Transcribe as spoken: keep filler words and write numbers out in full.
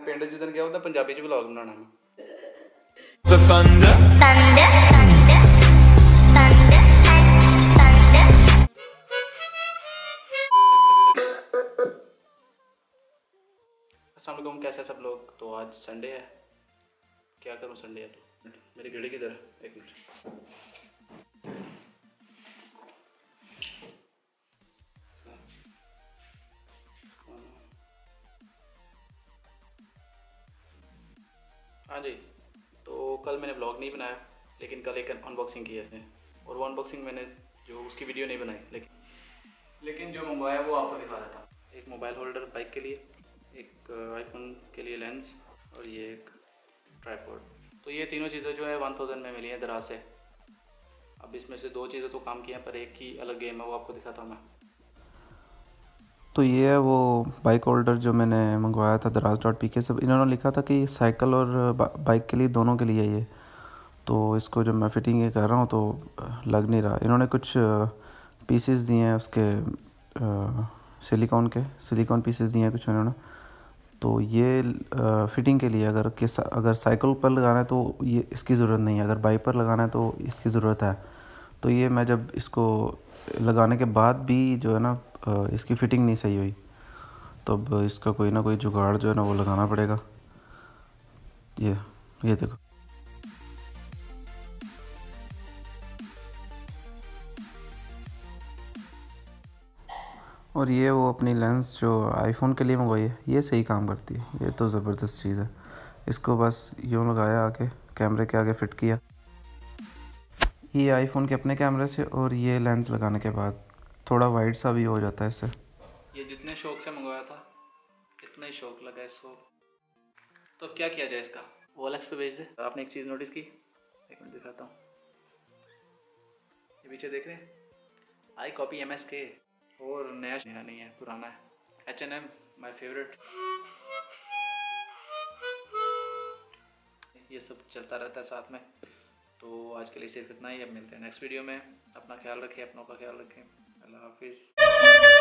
पिंड जिदन गया उधर पंजाबी च व्लॉग बनाना मैं। अस्सलाम वालेकुम, कैसे सब लोग। तो आज संडे है, क्या करूं संडे है तो मेरी घड़ी किधर है, एक मिनट। हाँ जी, तो कल मैंने ब्लॉग नहीं बनाया, लेकिन कल एक अनबॉक्सिंग किए थे और वो अनबॉक्सिंग मैंने जो उसकी वीडियो नहीं बनाई, लेकिन लेकिन जो मंगवाया वो आपको दिखा देता हूँ। एक मोबाइल होल्डर बाइक के लिए, एक आईफोन के लिए लेंस और ये एक ट्राइपॉड। तो ये तीनों चीज़ें जो है वन थाउजेंड में मिली हैं दराज से। अब इसमें से दो चीज़ें तो काम की हैं, पर एक ही अलग गेम है, वो आपको दिखाता हूँ मैं। तो ये है वो बाइक होल्डर जो मैंने मंगवाया था दराज डॉट पी के से। इन्होंने लिखा था कि साइकिल और बाइक के लिए, दोनों के लिए ये। तो इसको जब मैं फिटिंग ये कर रहा हूँ तो लग नहीं रहा। इन्होंने कुछ पीसेस दिए हैं उसके, सिलिकॉन के सिलिकॉन पीसेस दिए हैं कुछ इन्होंने। तो ये फिटिंग के लिए, अगर किस अगर साइकिल पर लगाना है तो ये इसकी ज़रूरत नहीं है, अगर बाइक पर लगाना है तो इसकी ज़रूरत है। तो ये मैं जब इसको लगाने के बाद भी जो है ना, इसकी फ़िटिंग नहीं सही हुई, तो अब इसका कोई ना कोई जुगाड़ जो है ना वो लगाना पड़ेगा। ये ये देखो। और ये वो अपनी लेंस जो आईफोन के लिए मंगवाई है, ये सही काम करती है। ये तो ज़बरदस्त चीज़ है। इसको बस यूँ लगाया, आके कैमरे के आगे फ़िट किया, ये आईफोन के अपने कैमरे से, और ये लेंस लगाने के बाद थोड़ा वाइड सा भी हो जाता है इससे। ये जितने शौक से मंगवाया था इतना ही शौक लगा इसको। तो क्या किया जाए इसका, ओएलएक्स पे भेज दे। आपने एक चीज़ नोटिस की, एक मिनट दिखाता हूँ। ये पीछे देख रहे हैं, आई कॉपी एम एस के, और नया नया नहीं है, पुराना है। H and M my favourite. ये सब चलता रहता है साथ में। तो आज के लिए सिर्फ इतना ही, अब मिलते हैं नेक्स्ट वीडियो में। अपना ख्याल रखें, अपनों का ख्याल रखें। अल्लाह हाफिज़।